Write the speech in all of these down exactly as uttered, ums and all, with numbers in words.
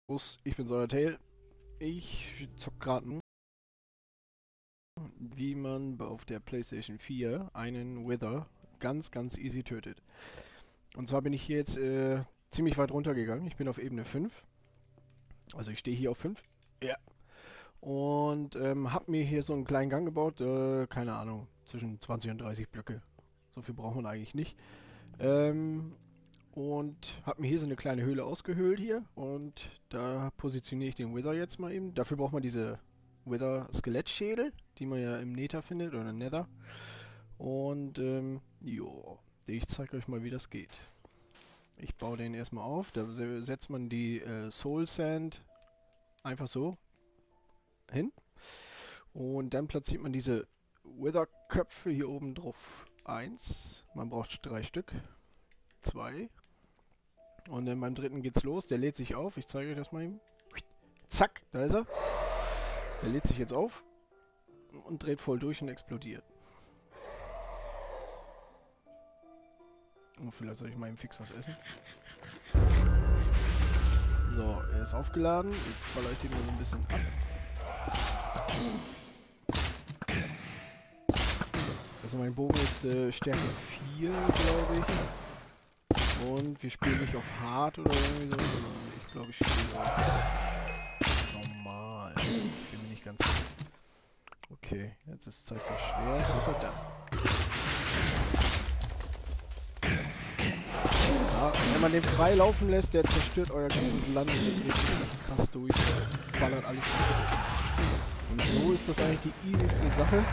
Servus, ich bin Säuertail. Ich zock gerade, wie man auf der PlayStation vier einen Wither ganz, ganz easy tötet. Und zwar bin ich hier jetzt äh, ziemlich weit runtergegangen. Ich bin auf Ebene fünf. Also ich stehe hier auf fünf. Ja. Und ähm, hab mir hier so einen kleinen Gang gebaut. Äh, keine Ahnung, zwischen zwanzig und dreißig Blöcke. So viel braucht man eigentlich nicht. Ähm, und habe mir hier so eine kleine Höhle ausgehöhlt hier. Und da positioniere ich den Wither jetzt mal eben. Dafür braucht man diese Wither Skelettschädel, die man ja im Nether findet oder Nether. Und ähm, jo, ich zeige euch mal, wie das geht. Ich baue den erstmal auf. Da setzt man die äh, Soul Sand einfach so hin. Und dann platziert man diese Wither-Köpfe hier oben drauf. Eins. Man braucht drei Stück. Zwei. Und dann beim dritten geht's los. Der lädt sich auf. Ich zeige euch das mal eben. Zack, da ist er. Der lädt sich jetzt auf und dreht voll durch und explodiert. Oh, vielleicht soll ich mal eben fix was essen. So, er ist aufgeladen. Jetzt baller ich den mal so ein bisschen ab. Also mein Bogen ist äh, Stärke vier, glaube ich. Und wir spielen nicht auf Hard oder irgendwie so, sondern ich glaube, ich spiele auf normal. Ich bin mir nicht ganz sicher. Okay, jetzt ist Zeit für schwer. Was ist er da? Ja, wenn man den frei laufen lässt, der zerstört euer ganzes Land und der dreht richtig krass durch. Ballert alles kaputt. Und so ist das eigentlich die easyste Sache,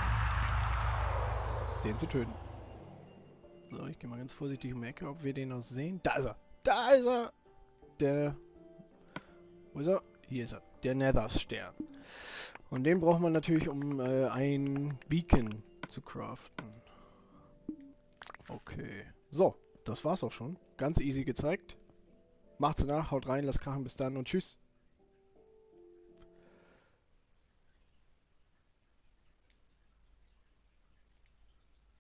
den zu töten. So, ich gehe mal ganz vorsichtig um die Ecke, ob wir den noch sehen. Da ist er! Da ist er! Der... Wo ist er? Hier ist er. Der Nether-Stern. Und den braucht man natürlich, um äh, ein Beacon zu craften. Okay. So, das war's auch schon. Ganz easy gezeigt. Macht's nach, haut rein, lasst krachen, bis dann und tschüss.